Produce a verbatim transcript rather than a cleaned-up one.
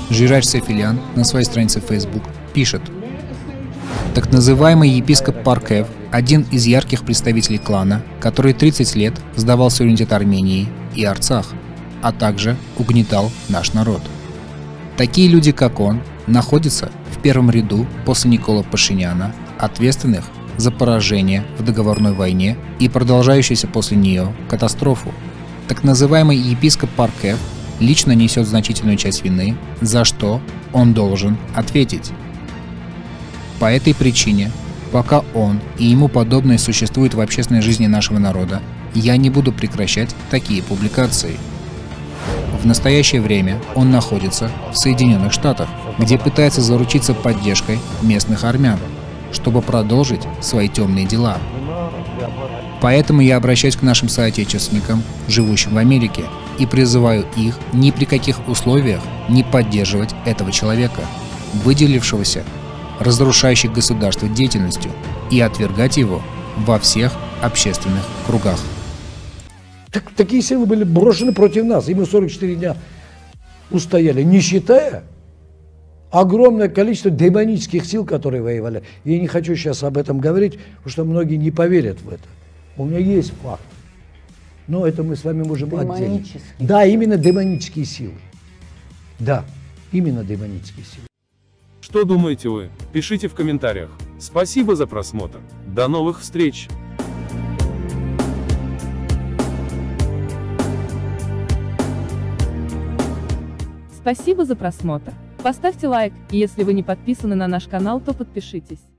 Жирач Сефилян на своей странице в Facebook пишет: так называемый епископ Паркев – один из ярких представителей клана, который тридцать лет сдавал суверенитет Армении и Арцах, а также угнетал наш народ. Такие люди, как он, находятся в первом ряду после Никола Пашиняна, ответственных за поражение в договорной войне и продолжающуюся после нее катастрофу. Так называемый епископ Паркев лично несет значительную часть вины, за что он должен ответить. По этой причине, пока он и ему подобные существуют в общественной жизни нашего народа, я не буду прекращать такие публикации. В настоящее время он находится в Соединенных Штатах, где пытается заручиться поддержкой местных армян, чтобы продолжить свои темные дела. Поэтому я обращаюсь к нашим соотечественникам, живущим в Америке, и призываю их ни при каких условиях не поддерживать этого человека, выделившегося разрушающей государство деятельностью, и отвергать его во всех общественных кругах. Так, такие силы были брошены против нас, и мы сорок четыре дня устояли, не считая огромное количество демонических сил, которые воевали. Я не хочу сейчас об этом говорить, потому что многие не поверят в это. У меня есть факт, но это мы с вами можем отделить. Да, именно демонические силы. Да, именно демонические силы. Что думаете вы? Пишите в комментариях. Спасибо за просмотр. До новых встреч! Спасибо за просмотр. Поставьте лайк, и если вы не подписаны на наш канал, то подпишитесь.